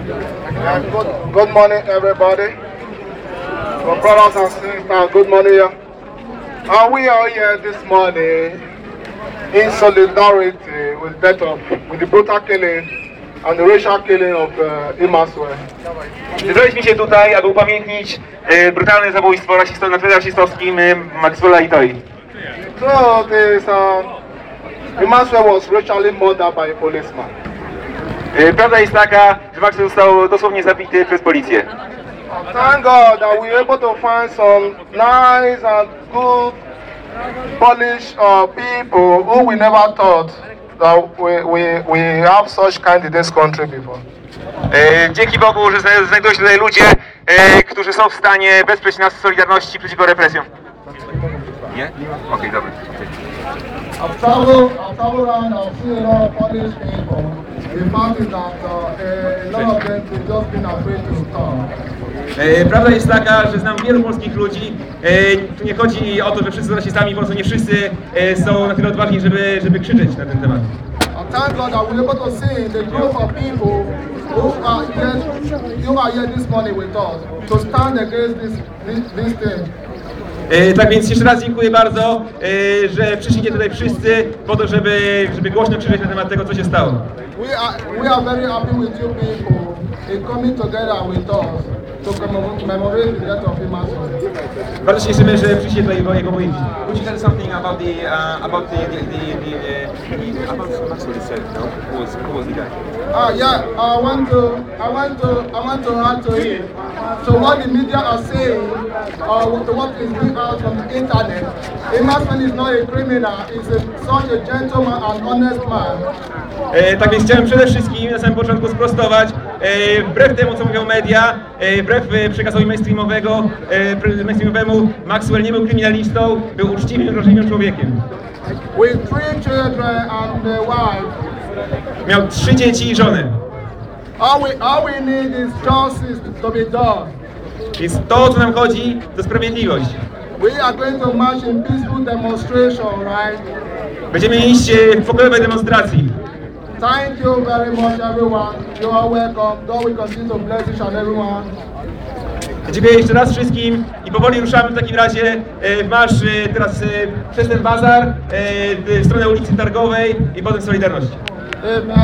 Good morning, everybody. My brothers and sisters, good morning. And we are here this morning in solidarity with the brutal killing and the racial killing of Marsz. Zebraliśmy się tutaj, aby upamiętnić brutalne zabójstwo rasistowskim Maxwella i Toi. So this Marsz was racially murdered by a policeman. Prawda jest taka, że Maxwell został dosłownie zabity przez policję. Thank God that we were able to find some nice and good Polish people who we never thought that we have such kind in this country before. Dzięki Bogu, że znajdują się tutaj ludzie, którzy są w stanie wesprzeć nas w solidarności przeciwko represjom. Nie? Okej, dobra. I've traveled around, I've seen a lot of Polish people. The fact is that a lot of them have just been afraid to talk. Prawda jest taka, że znam wielu polskich ludzi. Tu nie chodzi o to, że wszyscy są rasistami, po prostu nie wszyscy są na tyle odważni, żeby krzyczeć na ten temat. I thank God that we're able to see the group of people who are here this morning with us to stand against this thing. Tak więc jeszcze raz dziękuję bardzo, że przyszliście tutaj wszyscy po to, żeby głośno krzyczeć na temat tego, co się stało. We are very happy with you people in coming together with us to commemorate the death of Marsz. Bardzo się cieszymy, że przyszliście tutaj jego pojęci. Would you tell something about about Maxwell himself? No? Who was the guy? Yeah, I want to add to it. So what the media are saying, to what is being out from the internet, Marsz is not a criminal, he's such a gentleman and honest man. Tak więc chciałem przede wszystkim na samym początku sprostować, wbrew temu, co mówią media, wbrew przekazowi mainstreamowemu, Maxwell nie był kryminalistą, był uczciwym i wrażliwym człowiekiem. With 3 children and a wife. Miał 3 dzieci i żonę. All we need is justice to be done. Więc to, o co nam chodzi, to sprawiedliwość. We are going to march in peaceful demonstration, right? Będziemy iść w pokojowej demonstracji. Thank you very much, everyone. You are welcome. God will continue to bless each and everyone. Dziękuję jeszcze raz wszystkim i powoli ruszamy w takim razie w marsz teraz przez ten bazar w stronę ulicy Targowej i potem Solidarności.